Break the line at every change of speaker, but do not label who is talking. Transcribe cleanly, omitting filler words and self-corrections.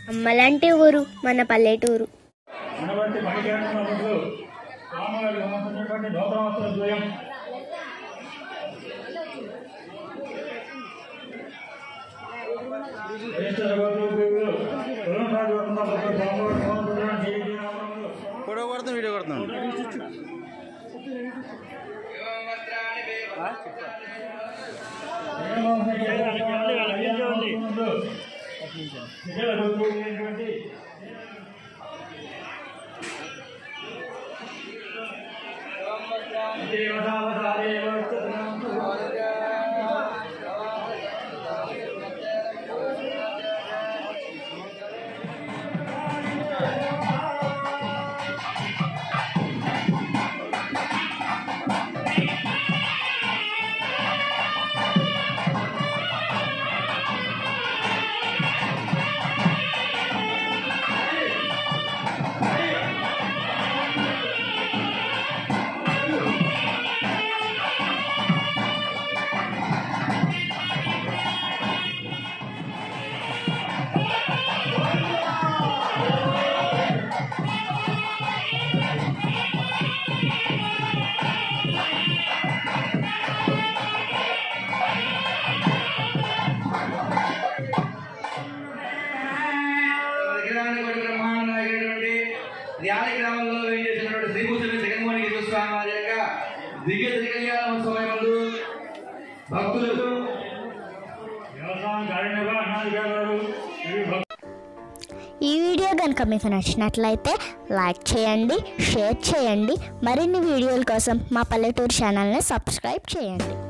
అమ్మలాంటి ఊరు మన పల్లెటూరు.
వీడియో కొడుతున్నాను.
ర్యాలీ గ్రామంలో వేయించేసినటువంటి శ్రీ జగన్మోహని స్వామి వారి యొక్క దివ్య కళ్యాణోత్సవం భక్తులు
ఈ వీడియో కనుక మీకు నచ్చినట్లయితే లైక్ చేయండి, షేర్ చేయండి. మరిన్ని వీడియోల కోసం మా పల్లెటూరు ఛానల్ని సబ్స్క్రైబ్ చేయండి.